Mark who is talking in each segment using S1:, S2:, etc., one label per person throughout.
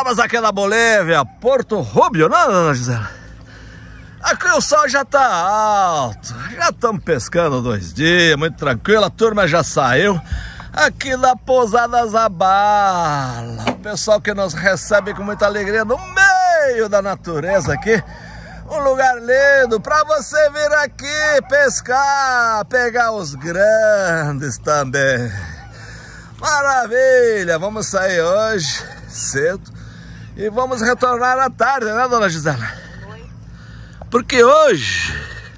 S1: Estamos aqui na Bolívia, Porto Rubio, não, dona Gisela? Aqui o sol já tá alto, já estamos pescando 2 dias, muito tranquilo, a turma já saiu. Aqui na Pousada Zabala, o pessoal que nos recebe com muita alegria no meio da natureza aqui. Um lugar lindo para você vir aqui pescar, pegar os grandes também. Maravilha, vamos sair hoje cedo e vamos retornar à tarde, né, dona Gisela? Porque hoje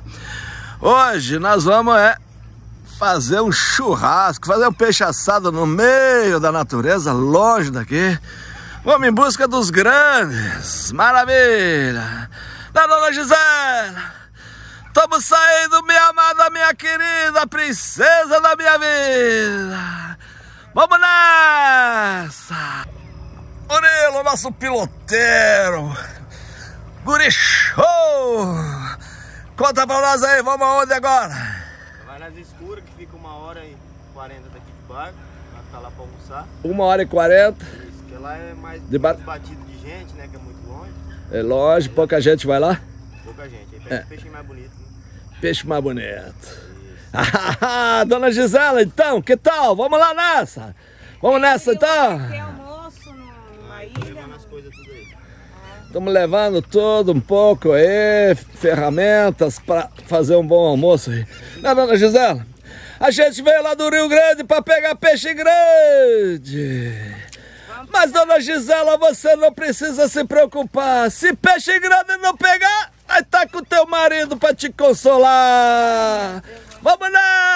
S1: nós vamos fazer um churrasco, fazer um peixe assado no meio da natureza, longe daqui. Vamos em busca dos grandes, maravilha. Da dona Gisela, estamos saindo, minha amada, minha querida, princesa da minha vida. Vamos nessa! Murilo, nosso piloteiro, guri show! Conta pra nós aí, vamos aonde agora?
S2: Vai nas escuras, que fica 1h40 daqui de barco, vai ficar lá pra almoçar.
S1: 1h40.
S2: Isso, que lá é mais batido de gente, né, que é muito longe.
S1: É longe, pouca gente vai lá?
S2: Pouca gente, aí pega peixe mais bonito, né?
S1: Peixe mais bonito. Ah, dona Gisela, então, que tal? Vamos lá nessa? Vamos nessa, então?
S3: Tem almoço na ilha.
S2: As coisas tudo aí.
S1: Estamos levando tudo um pouco aí, ferramentas para fazer um bom almoço aí. Não, dona Gisela? A gente veio lá do Rio Grande para pegar peixe grande. Mas, dona Gisela, você não precisa se preocupar. Se peixe grande não pegar, vai estar com o teu marido para te consolar. Vamos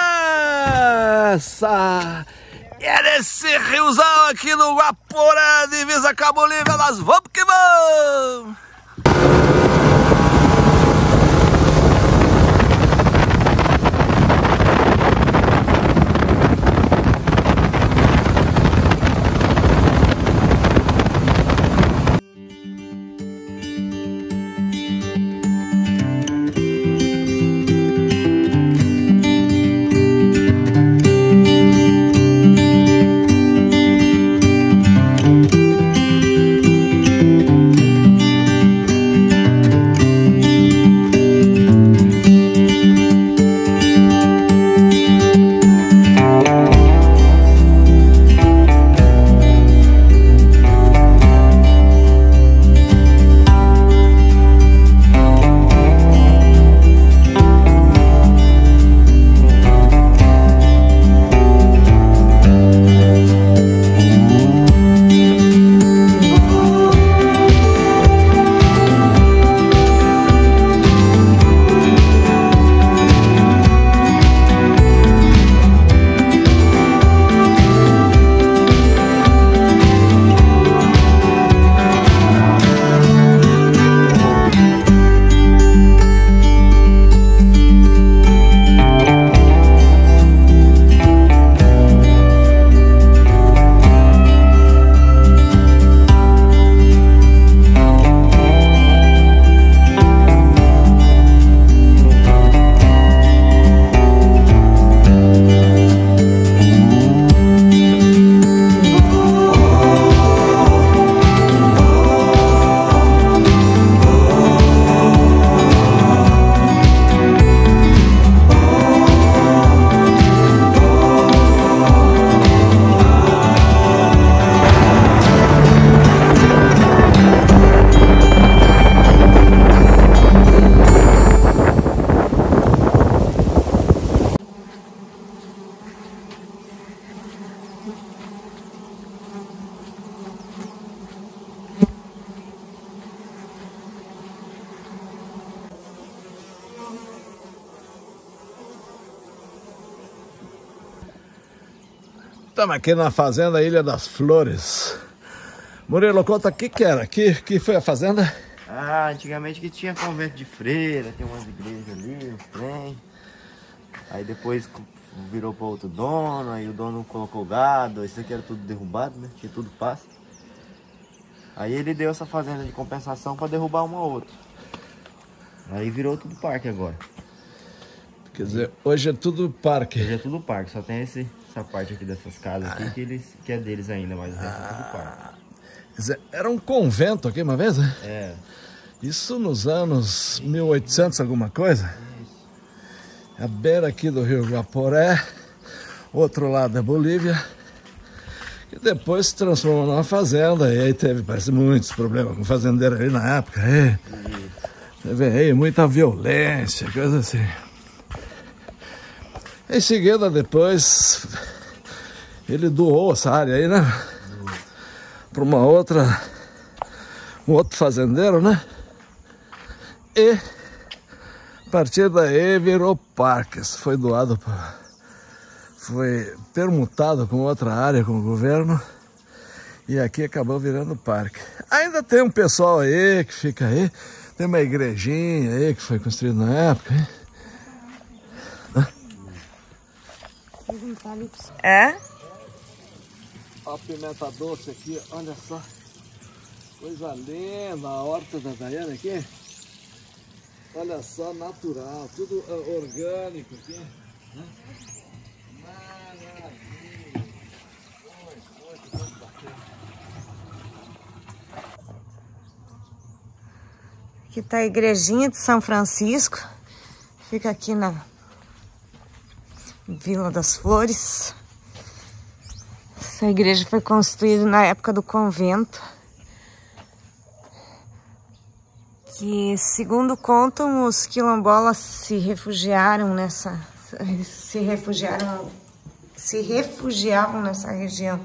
S1: nessa! E é nesse riozão aqui no Guaporé, divisa com a Bolívia, nós vamos que vamos! Estamos aqui na fazenda Ilha das Flores. Murilo, conta o que era aqui? Que foi a fazenda?
S2: Ah, antigamente que tinha convento de freira, tem umas igrejas ali, uns trem. Aí depois virou para outro dono, aí o dono colocou gado, isso aqui era tudo derrubado, né? Tinha tudo pasto. Aí ele deu essa fazenda de compensação para derrubar uma outra. Aí virou tudo parque agora.
S1: Quer dizer, hoje é tudo parque.
S2: Hoje é tudo parque, só tem essa parte aqui dessas casas aqui que é deles ainda, mas o resto é tudo parque.
S1: Era um convento aqui uma vez, né?
S2: É.
S1: Isso nos anos 1800 alguma coisa. A beira aqui do rio Guaporé, outro lado da Bolívia, que depois se transformou numa fazenda, e aí parece, muitos problemas com o fazendeiro ali na época. Teve aí muita violência, coisa assim. Em seguida, depois, ele doou essa área aí, né? Para um outro fazendeiro, né? E a partir daí virou parques. Foi doado, foi permutado com outra área, com o governo. E aqui acabou virando parque. Ainda tem um pessoal aí que fica aí. Tem uma igrejinha aí que foi construída na época, hein?
S3: É?
S1: Ó a pimenta doce aqui, olha só. Coisa linda, a horta da Daiane aqui. Olha só, natural, tudo orgânico aqui. Né? Maravilha. Muito bacana.
S3: Aqui tá a igrejinha de São Francisco. Fica aqui na Vila das Flores. Essa igreja foi construída na época do convento. Que, segundo contam, os quilombolas se refugiavam nessa região.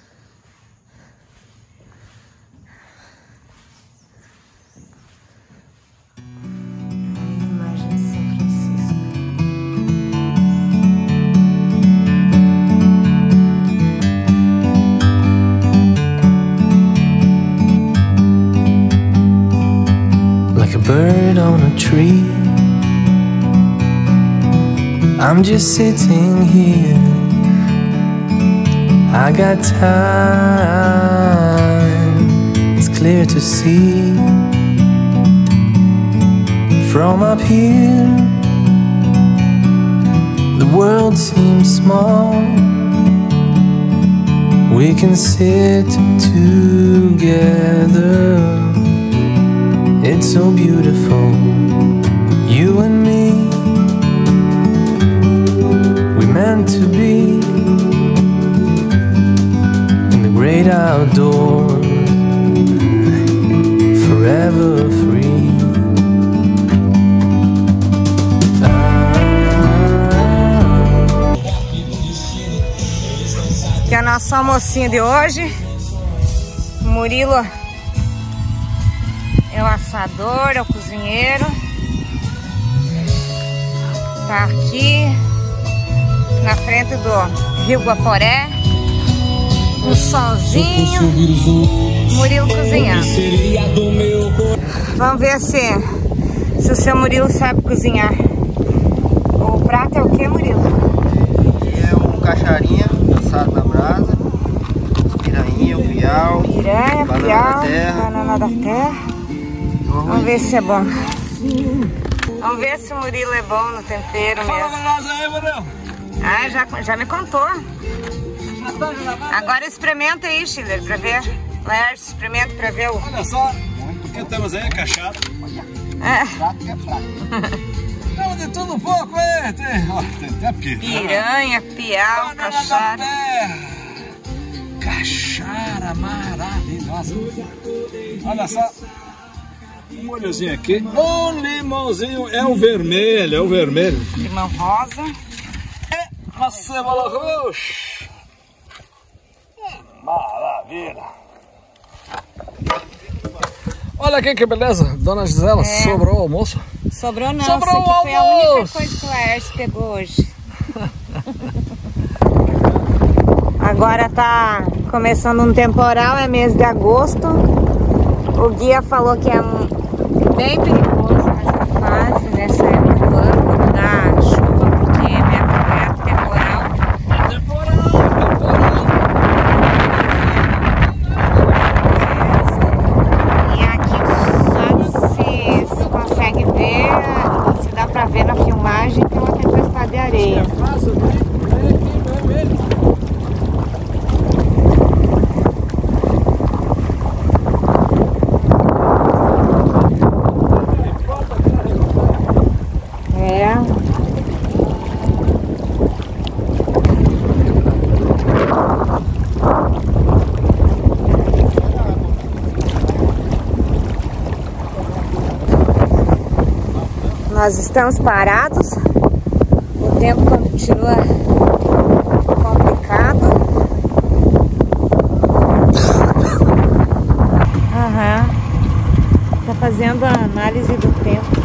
S4: Bird on a tree, I'm just sitting here. I got time, it's clear to see. From up here, the world seems small. We can sit together. It's so beautiful, you and me. We meant to be in the great outdoors, forever free.
S3: Que é a nossa almocinha de hoje. Murilo é o assador, é o cozinheiro. Tá aqui na frente do rio Guaporé. Um solzinho. Murilo cozinhando. Vamos ver se o seu Murilo sabe cozinhar. O prato é o que, Murilo?
S2: É um cacharinha assado na brasa. Piranha, piau.
S3: Piranha,
S2: banana
S3: piau,
S2: da terra.
S3: banana da terra. Vamos ver se é bom. Vamos ver se o Murilo é bom no tempero mesmo.
S1: Fala pra nós aí, Murilo.
S3: Ah, já me contou. Agora experimenta aí, Schiller, pra ver. Laércio, experimenta pra ver o...
S1: Olha só, o que temos aí, cachaça.
S3: É.
S1: Temos de tudo um pouco, hein? Tem até
S3: Piranha, piau, cachaça.
S1: Cachaça maravilhosa. Olha só. Um molhozinho aqui. Um limãozinho. É o vermelho, é o vermelho.
S3: Limão rosa.
S1: Uma cebola roxa. Maravilha. Olha aqui que beleza. Dona Gisela, sobrou o almoço?
S3: Sobrou não.
S1: Sobrou
S3: isso aqui foi a
S1: almoço.
S3: única coisa que o Laércio pegou hoje. Agora tá começando um temporal, é mês de agosto. O guia falou que é bem perigoso nessa fase, nessa época do ano, quando dá chuva, porque é temporal. E aqui se consegue ver, se dá pra ver na filmagem, tem uma tempestade de areia. Nós estamos parados. O tempo continua complicado. Tá fazendo a análise do tempo.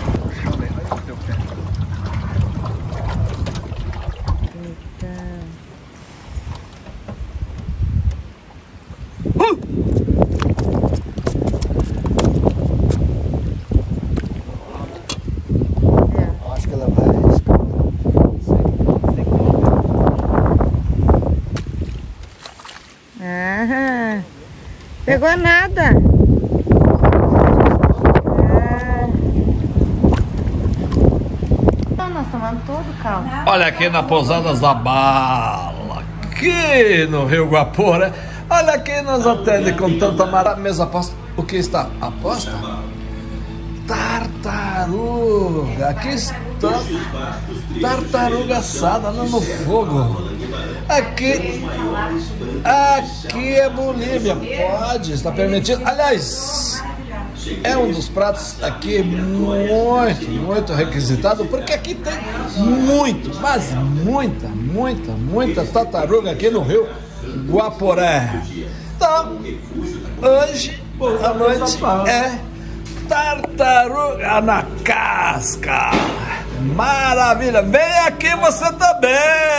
S1: Acho que ela vai.
S3: Pegou nada. Nós tomando todo, calma.
S1: Olha aqui na Pousadas da Bala, aqui no Rio Guaporé. Olha quem nos atende com tanta maravilha. Mesa aposta. O que está? Aposta? Tartaruga. Aqui está. Tartaruga assada no fogo. Aqui é Bolívia. Pode, está permitido. Aliás, é um dos pratos aqui muito requisitado, porque aqui tem mas muita tartaruga aqui no Rio Guaporé. Então, hoje à noite é tartaruga na casca. Maravilha! Vem aqui você também!